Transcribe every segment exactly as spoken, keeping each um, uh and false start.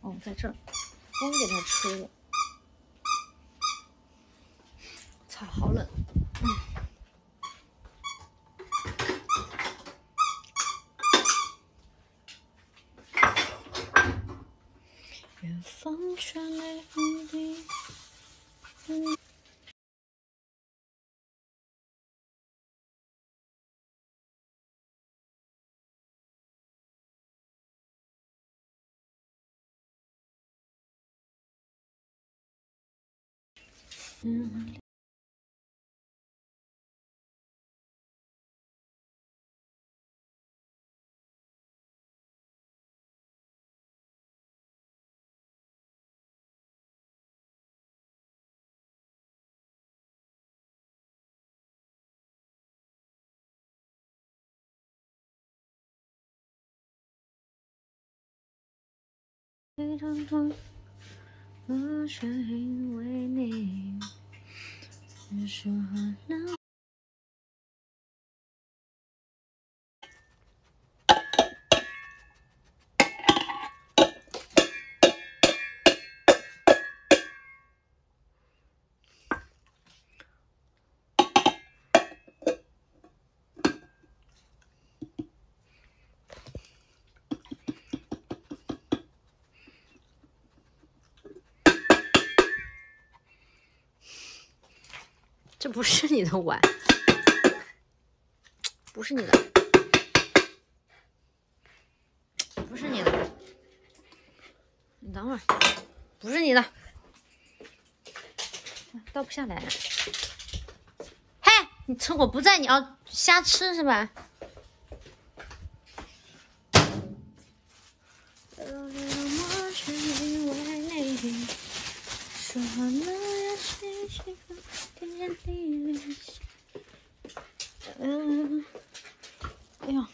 哦，在这儿，风给它吹了。操，好冷。嗯。远方传来风笛。嗯。嗯。非常痛，我却因为你说好了。这不是你的碗，不是你的，不是你的，你等会儿，不是你的，倒不下来。嘿，你趁我不在，你要瞎吃是吧？说好了要细细点点滴滴。嗯，哎呦，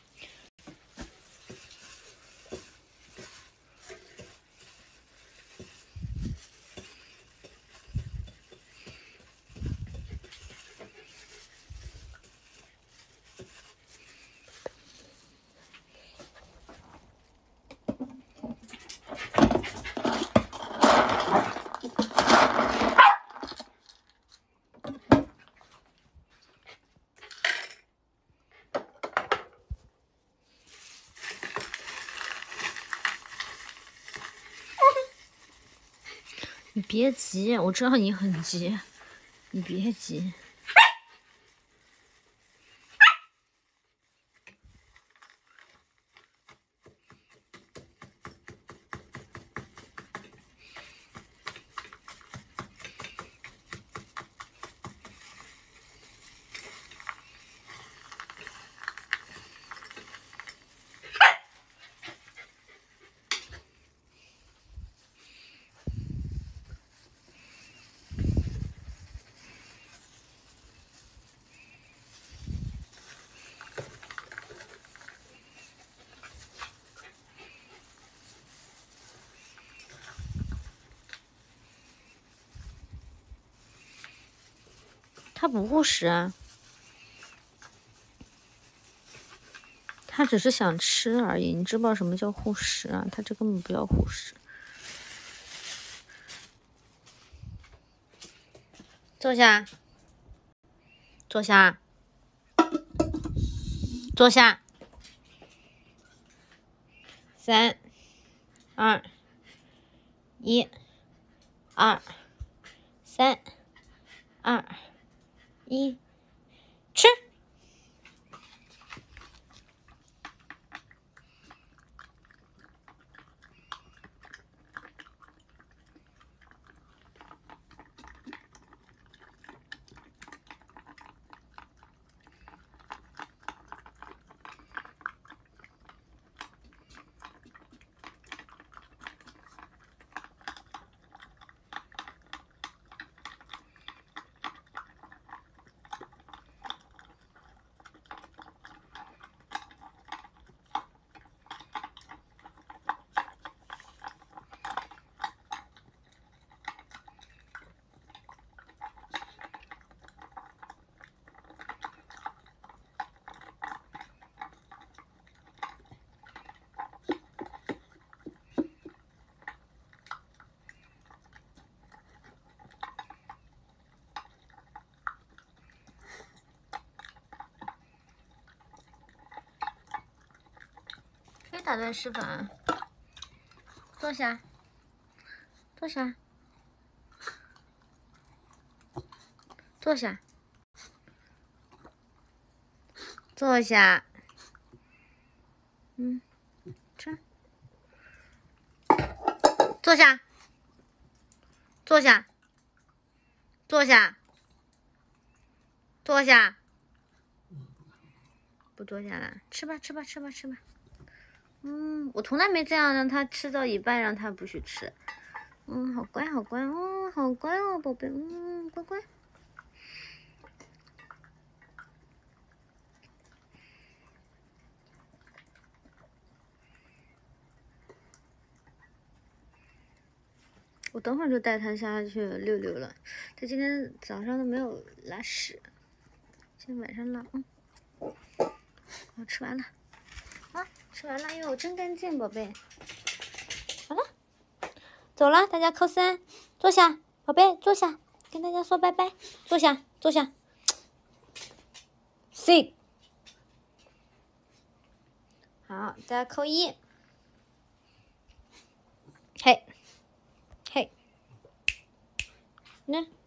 你别急，我知道你很急，你别急。他不护食啊，他只是想吃而已。你知不知道什么叫护食啊？他这根本不叫护食。坐下，坐下，坐下。三、二、一、二、三、二、一，吃。 打断示范。坐下，坐下，坐下，坐下。嗯，这，坐下，坐下，坐下，坐下。不坐下了，吃吧，吃吧，吃吧，吃吧。嗯，我从来没这样让他吃到一半，让他不许吃。嗯，好乖，好乖，哦，好乖哦，宝贝，嗯，乖乖。我等会儿就带他下去溜溜了。他今天早上都没有拉屎，今天晚上拉。嗯，我吃完了。啊，吃完了哟，真干净，宝贝。好了，走了，大家扣三，坐下，宝贝，坐下，跟大家说拜拜，坐下，坐下。sit。好，大家扣一。嘿，嘿，那。